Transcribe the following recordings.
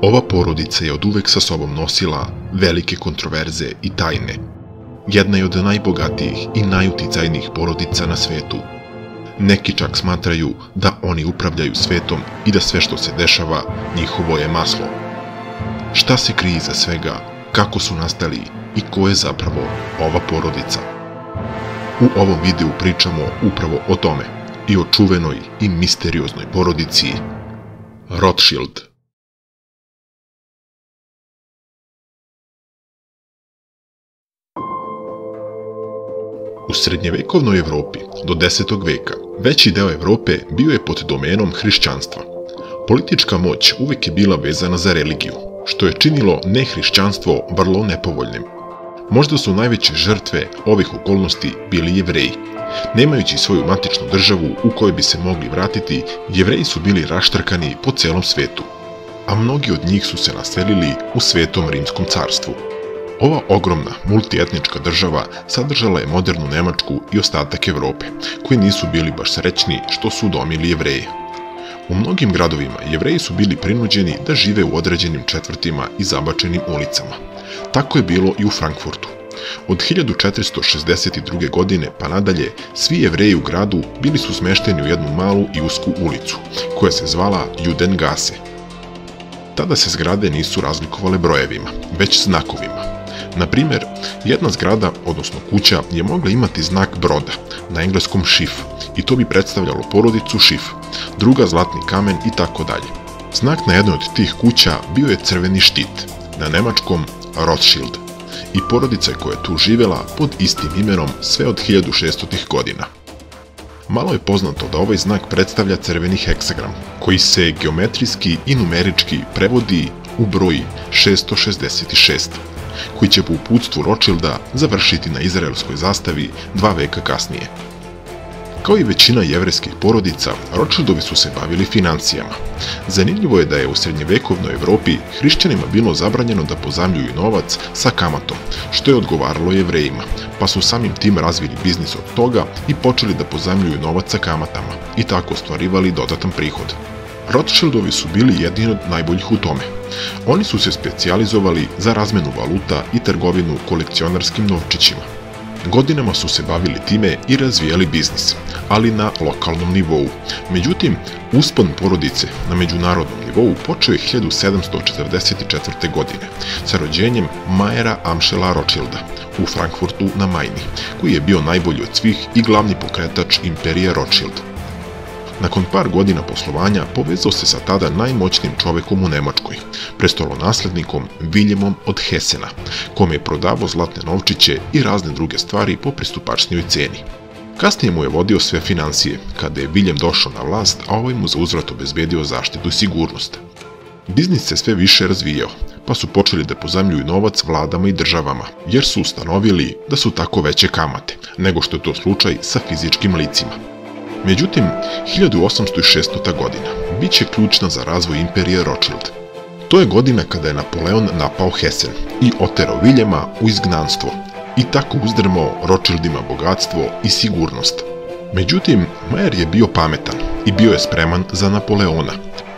Ova porodica je oduvek sa sobom nosila velike kontroverze i tajne. Jedna je od najbogatijih i najuticajnijih porodica na svetu. Neki čak smatraju da oni upravljaju svetom i da sve što se dešava njihovo je maslo. Šta se krije iza svega, kako su nastali i ko je zapravo ova porodica? U ovom videu pričamo upravo o tome i o čuvenoj i misterioznoj porodici Rothschild. U srednjevekovnoj Evropi do 10. veka veći deo Evrope bio je pod domenom hrišćanstva. Politička moć uvek je bila vezana za religiju, što je činilo nehrišćanstvo vrlo nepovoljnim. Možda su najveće žrtve ovih okolnosti bili Jevreji. Nemajući svoju matičnu državu u kojoj bi se mogli vratiti, Jevreji su bili raštrkani po celom svetu, a mnogi od njih su se naselili u Svetom Rimskom carstvu. Ova ogromna multietnička država sadržala je modernu Nemačku i ostatak Evrope, koji nisu bili baš srećni što su udomili Jevreje. U mnogim gradovima Jevreji su bili prinuđeni da žive u određenim četvrtima i zabačenim ulicama. Tako je bilo i u Frankfurtu. Od 1462. godine pa nadalje, svi Jevreji u gradu bili su smešteni u jednu malu i usku ulicu, koja se zvala Judengasse. Tada se zgrade nisu razlikovale brojevima, već znakovima. Na primjer, jedna zgrada, odnosno kuća, je mogla imati znak broda, na engleskom Schiff, i to bi predstavljalo porodicu Schiff, druga zlatni kamen i tako dalje. Znak na jednoj od tih kuća bio je crveni štit, na nemačkom Rothschild, i porodica koja je tu živela pod istim imenom sve od 1600. godina. Malo je poznato da ovaj znak predstavlja crveni heksagram, koji se geometrijski i numerički prevodi u broj 666, koji će po uputstvu Rothschilda završiti na izraelskoj zastavi 2 veka kasnije. Kao i većina jevrejskih porodica, Rothschildovi su se bavili financijama. Zanimljivo je da je u srednjevekovnoj Evropi hrišćanima bilo zabranjeno da pozajmljuju novac sa kamatom, što je odgovaralo Jevrejima, pa su samim tim razvili biznis od toga i počeli da pozajmljuju novac sa kamatama i tako ostvarivali dodatan prihod. Rothschildovi su bili jedni od najboljih u tome. Oni su se specijalizovali za razmenu valuta i trgovinu kolekcionarskim novčićima. Godinama su se bavili time i razvijali biznis, ali na lokalnom nivou. Međutim, uspon porodice na međunarodnom nivou počeo je 1744. godine sa rođenjem Mayera Amschela Rothschilda u Frankfurtu na Majni, koji je bio najbolji od svih i glavni pokretač imperije Rothschild. Nakon par godina poslovanja povezao se sa tada najmoćnijim čovekom u Nemačkoj, prestolonaslednikom Viljemom od Hesena, kome je prodavao zlatne novčiće i razne druge stvari po pristupačnijoj ceni. Kasnije mu je vodio sve financije, kada je Viljem došao na vlast, a ovaj mu za uzvrat obezbedio zaštitu i sigurnost. Biznis se sve više razvijao, pa su počeli da pozajmljuju novac vladama i državama, jer su ustanovili da su tako veće kamate, nego što je to slučaj sa fizičkim licima. Međutim, 1806. godina bit će ključna za razvoj imperije Rothschild. To je godina kada je Napoleon napao Hesen i oterao Viljema u izgnanstvo i tako uzdrmao Rothschildima bogatstvo i sigurnost. Međutim, Mayer je bio pametan i bio je spreman za Napoleona.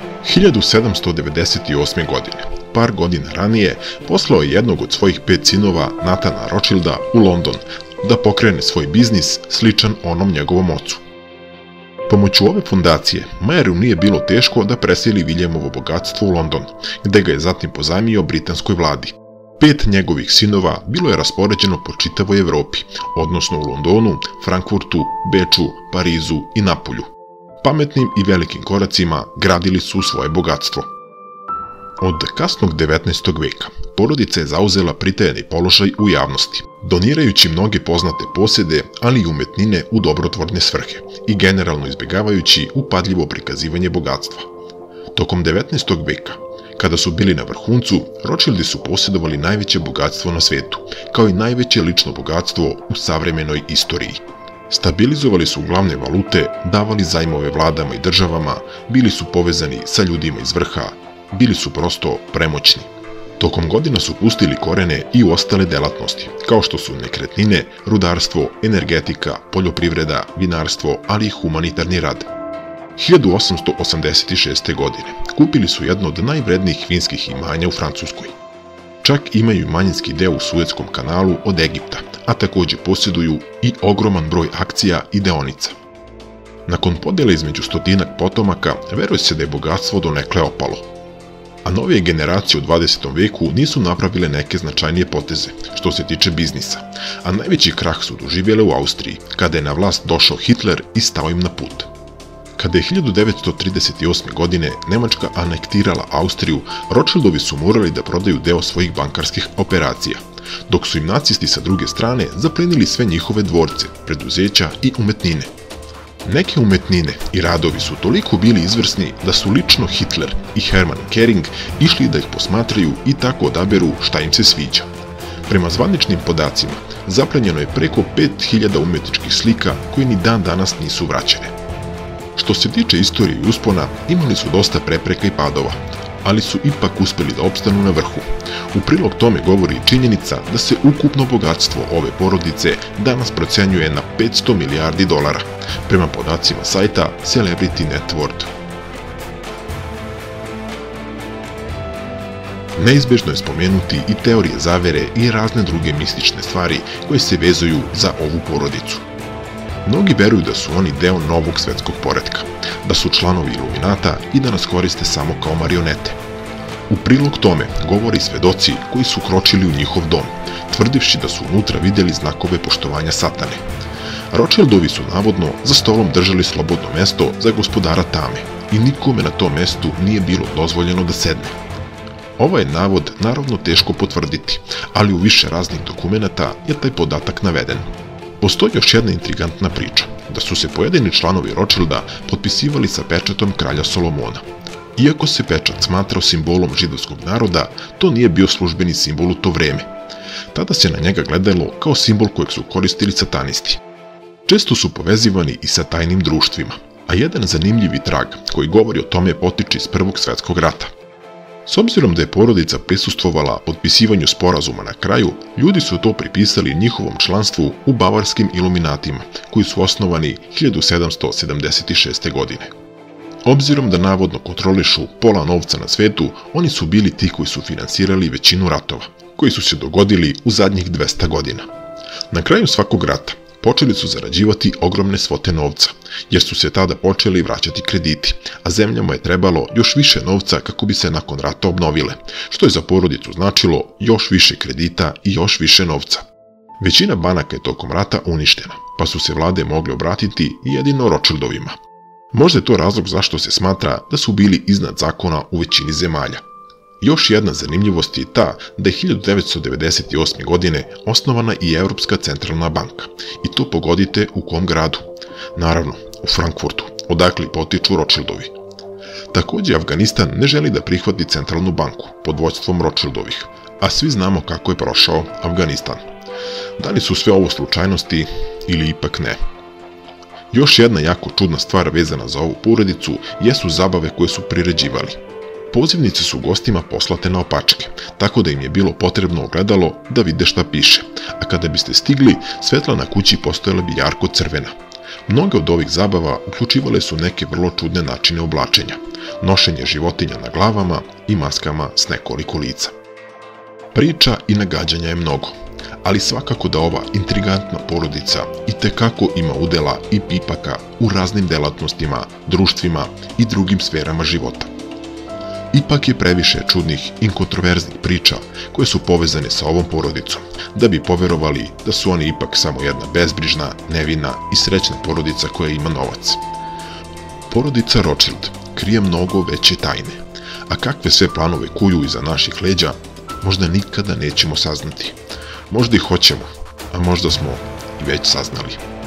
1798. godine, par godina ranije, poslao je jednog od svojih 5 sinova, Nathana Rothschilda, u London da pokrene svoj biznis sličan onom njegovom ocu. Pomoću ove fondacije, Mayeru nije bilo teško da preseli Viljemovo bogatstvo u London, gde ga je zatim pozajmio britanskoj vladi. 5 njegovih sinova bilo je raspoređeno po čitavoj Evropi, odnosno u Londonu, Frankfurtu, Beču, Parizu i Napolju. Pametnim i velikim koracima gradili su svoje bogatstvo. Od kasnog 19. veka porodica je zauzela pritajeni položaj u javnosti, donirajući mnoge poznate posjede, ali i umetnine u dobrotvorne svrhe i generalno izbjegavajući upadljivo prikazivanje bogatstva. Tokom 19. veka, kada su bili na vrhuncu, Rothschildi su posjedovali najveće bogatstvo na svetu, kao i najveće lično bogatstvo u savremenoj istoriji. Stabilizovali su glavne valute, davali zajmove vladama i državama, bili su povezani sa ljudima iz vrha, bili su prosto premoćni. Tokom godina su pustili korene i u ostale delatnosti, kao što su nekretnine, rudarstvo, energetika, poljoprivreda, vinarstvo, ali i humanitarni rad. 1886. godine kupili su jedno od najvrednijih vinskih imanja u Francuskoj. Čak imaju manjinski deo u Suetskom kanalu od Egipta, a takođe posjeduju i ogroman broj akcija i deonica. Nakon podele između stotinak potomaka, veruje se da je bogatstvo donekle opalo. A novije generacije u 20. veku nisu napravile neke značajnije poteze što se tiče biznisa, a najveći krah su doživjele u Austriji, kada je na vlast došao Hitler i stao im na put. Kada je 1938. godine Nemačka anektirala Austriju, Rothschildovi su morali da prodaju deo svojih bankarskih operacija, dok su im nacisti sa druge strane zaplenili sve njihove dvorce, preduzeća i umetnine. Neke umetnine i radovi su toliko bili izvrsni da su lično Hitler i Hermann Göring išli da ih posmatraju i tako odaberu šta im se sviđa. Prema zvaničnim podacima, zaplenjeno je preko 5000 umetničkih slika koje ni dan danas nisu vraćene. Što se tiče istorije i uspona, imali su dosta prepreka i padova, ali su ipak uspeli da opstanu na vrhu. U prilog tome govori i činjenica da se ukupno bogatstvo ove porodice danas procenjuje na 500 milijardi dolara, prema podacima sajta Celebrity Net Worth. Neizbežno je spomenuti i teorije zavere i razne druge mistične stvari koje se vezuju za ovu porodicu. Mnogi veruju da su oni deo novog svetskog poretka, da su članovi Iluminata i da nas koriste samo kao marionete. U prilog tome govore i svedoci koji su kročili u njihov dom, tvrdivši da su unutra vidjeli znakove poštovanja satane. Rothschildovi su navodno za stolom držali slobodno mesto za gospodara tame i nikome na tom mestu nije bilo dozvoljeno da sedne. Ovaj navod naravno teško potvrditi, ali u više raznih dokumenata je taj podatak naveden. Postoji još jedna intrigantna priča, da su se pojedini članovi Rothschilda potpisivali sa pečatom kralja Solomona. Iako se pečat smatrao simbolom židovskog naroda, to nije bio službeni simbol u to vreme. Tada se na njega gledalo kao simbol kojeg su koristili satanisti. Često su povezivani i sa tajnim društvima, a jedan zanimljivi trag koji govori o tome potiče iz Prvog svjetskog rata. S obzirom da je porodica prisustvovala potpisivanju sporazuma na kraju, ljudi su to pripisali njihovom članstvu u bavarskim iluminatima, koji su osnovani 1776. godine. Obzirom da navodno kontrolišu pola novca na svetu, oni su bili ti koji su finansirali većinu ratova, koji su se dogodili u zadnjih 200 godina. Na kraju svakog rata počeli su zarađivati ogromne svote novca, jer su se tada počeli vraćati krediti, a zemljama je trebalo još više novca kako bi se nakon rata obnovile, što je za porodicu značilo još više kredita i još više novca. Većina banaka je tokom rata uništena, pa su se vlade mogle obratiti jedino Rothschildovima. Možda je to razlog zašto se smatra da su bili iznad zakona u većini zemalja. Još jedna zanimljivost je ta da je 1998. godine osnovana i Europska centralna banka. I to pogodite u kom gradu? Naravno, u Frankfurtu, odakle potiču Rothschildovi. Također, Afganistan ne želi da prihvati centralnu banku pod vođstvom Rothschildovih, a svi znamo kako je prošao Afganistan. Da li su sve ovo slučajnosti ili ipak ne? Još jedna jako čudna stvar vezana za ovu porodicu jesu zabave koje su priređivali. Pozivnice su gostima poslate na opačke, tako da im je bilo potrebno ogledalo da vide šta piše, a kada biste stigli, svetla na kući postojala bi jarko crvena. Mnoge od ovih zabava uključivale su neke vrlo čudne načine oblačenja, nošenje životinja na glavama i maskama s nekoliko lica. Priča i nagađanja je mnogo, ali svakako da ova intrigantna porodica itekako ima udela i pipaka u raznim delatnostima, društvima i drugim sferama života. Ipak je previše čudnih i kontroverznih priča koje su povezane sa ovom porodicom, da bi poverovali da su oni ipak samo jedna bezbrižna, nevina i srećna porodica koja ima novac. Porodica Rothschild krije mnogo veće tajne, a kakve sve planove kuju iza naših leđa, možda nikada nećemo saznati. Možda i hoćemo, a možda smo i već saznali.